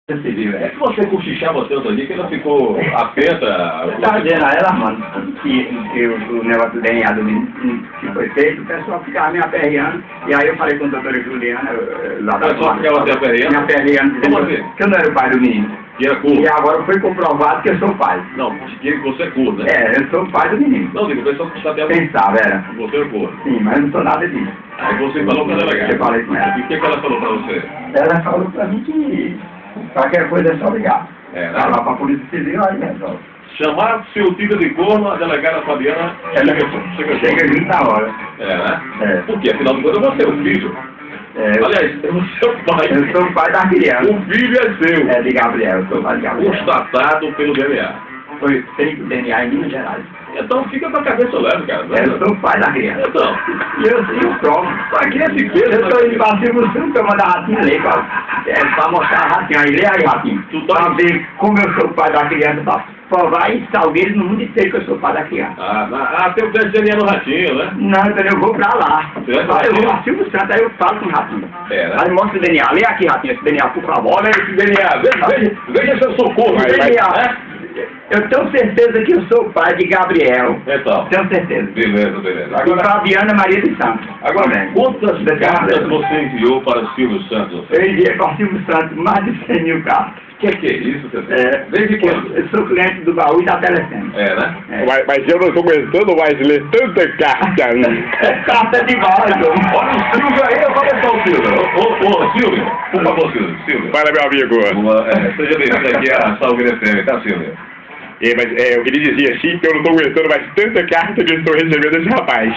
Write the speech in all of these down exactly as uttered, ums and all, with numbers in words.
Percebi, É velho. que você cochichava tanto ali que ela ficou atenta. Eu tava dizendo a ela, mano, que, que o, o negócio do D N A do menino que foi feito, o pessoal ficava me aperreando. E aí eu falei com a doutora Juliana, eu- lá da O pessoal ficava te aperreando? me aperreando, dizendo Como assim? que eu não era o pai do menino. Que era curto. E agora foi comprovado que eu sou pai. Não, que você é curto, né? É, eu sou o pai do menino. Não, digo, o pessoal que está até Pensava, era. você é curto. Sim, mas eu não sou nada disso. Aí você falou pra delegada. Eu falei com ela. E o que, que ela falou pra você? Ela falou pra mim que qualquer coisa é só ligar. É, né? Vai lá pra Polícia Civil, aí resolve. Chamar seu filho de corno, a delegada Fabiana Ela chega, chega junto na hora. É, né? É. Por quê? Afinal de contas, você é o filho. É, Aliás, é o seu pai. eu sou o pai da criança. O filho é seu. É de Gabriel, eu sou o pai de Gabriel. Constatado pelo D N A. Foi feito D N A em Minas Gerais. Então fica com a cabeça leve, cara. Né? Eu sou o pai da criança. Então, E eu sim provo. pra que esse peso? Eu estou indo para Silvio Santos pra mandar Ratinho ler, pra, é, pra mostrar a Ratinho. Aí lê aí, Ratinho. Tu tá- Pra ver como eu sou o pai da criança, pra provar em Salgueiro no mundo inteiro que eu sou o pai da criança. Ah, na- ah, tem o teste de D N A no ratinho, né? Não, entendeu? Eu vou pra lá. Você vai pra Aí eu vou Ratinho? pra Silvio Santos, aí eu falo com o Ratinho. É, né? Aí mostra o D N A. Lê aqui, Ratinho, esse D N A, por favor. Olha esse D N A, veja, veja, veja se eu sou corno. D N A. Eu tenho certeza que eu sou o pai de Gabriel. Então, Tenho certeza. beleza, beleza. E Agora, Fabiana Maria de Santos. agora Também. quantas Desse cartas ano. você enviou para o Silvio Santos? Eu enviei para o Silvio Santos mais de cem mil cartas. O que, que é isso, você É, Desde quando? eu sou cliente do baú e da Telecena. É, né? É. Mas, mas eu não estou aguentando mais ler tanta carta. É carta de voz, Olha o Silvio aí, olha só o Silvio. Ô, ô, ô, Silvio, por favor, Silvio. Silvio. Fala, meu amigo. Uma, é, seja bem-vindo aqui à Salgueiro F M, tá, Silvio? É, mas é, ele dizia assim que eu não estou aguentando mais tanta carta que eu estou recebendo desse rapaz.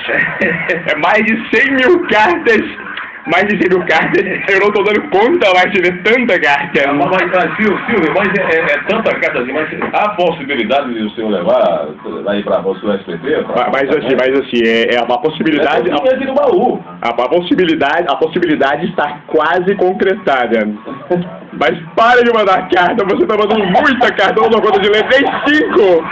É mais de cem mil cartas. Mais de cem mil cartas. Eu não estou dando conta mais de ler tanta carta. Mas, mas, mas, Silvio, Silvio, mas é, é, é tanta carta assim, mas há possibilidade de o senhor levar aí para o seu S P T? Mas, mas assim, mas assim, é, é uma possibilidade. É aqui no baú. A, a possibilidade, a possibilidade está quase concretada. Mas para de mandar carta, você está mandando muita carta, eu não dou conta de ler nem cinco.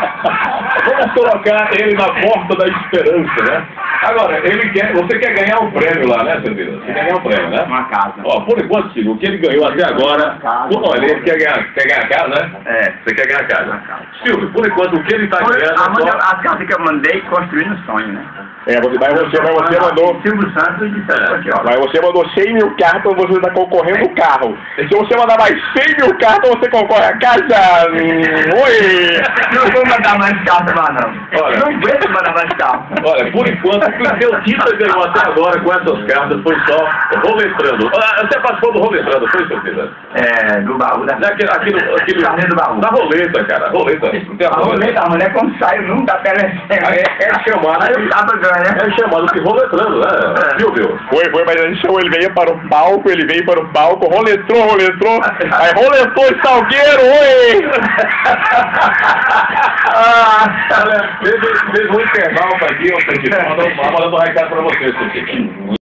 Vamos colocar ele na porta da esperança, né? Agora, ele quer, você quer ganhar um prêmio lá, né, Silvio? Você quer ganhar um prêmio, né? Uma casa. Ó, por enquanto, Silvio, o que ele ganhou até agora, olha, ele quer ganhar, quer ganhar a casa, né? É. Você quer ganhar a casa. Silvio, por enquanto, o que ele está Foi ganhando a é manda- só... as cartas que eu mandei construí no sonho, né? É, você, mas você, mas você mandou. Silvio Santos e Sérgio Portiolli. Mas você mandou cem mil cartas, você está concorrendo o carro. Se você mandar mais cem mil cartas, você concorre a casa. Hum, oi! Não vou mandar mais cartas lá, não. Olha. Não aguento mandar mais cartas. Olha, por enquanto, o que o seu Tita ganhou até agora com essas cartas foi só roletrando. Ah, Você participou do roletrando, foi, seu Tita? É, do baú da... Aqui, aqui, no, aqui no, Carrinho do baú. na roleta, cara, roleta. Não tem a A roleta, a mulher quando sai, eu nunca telecena. É, é chamado Aí o de, cabo ganha. é chamado de roletrando, né? É. Viu, viu? Foi, foi, mas a gente chamou, ele veio para o palco, ele veio para o palco, roletrou, roletrou, aí roletou em Salgueiro, oi! Ah, olha, mesmo, mesmo um intervalo aqui, eu sei que mandando um recado pra vocês, seu Tita.